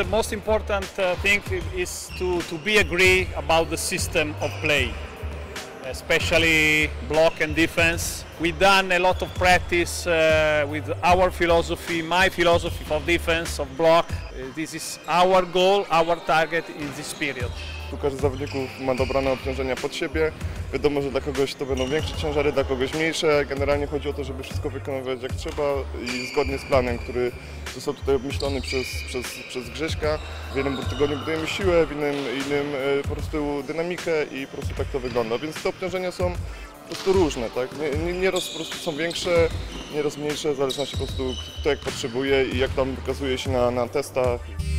most important thing is to be agree about the system of play, especially block and defense. We've done a lot of practice with our philosophy, my philosophy of defense, of block. This is our goal, our target in this period. Tu każdy z zawodników ma dobrane obciążenia pod siebie. Wiadomo, że dla kogoś to będą większe ciężary, dla kogoś mniejsze. Generalnie chodzi o to, żeby wszystko wykonywać jak trzeba i zgodnie z planem, który został tutaj obmyślony przez Grześka. W jednym tygodniu budujemy siłę, w innym po prostu dynamikę i po prostu tak to wygląda. Więc te obciążenia są po prostu różne, tak? Nieraz po prostu są większe, nieraz mniejsze, w zależności po prostu kto jak potrzebuje i jak tam wykazuje się na testach.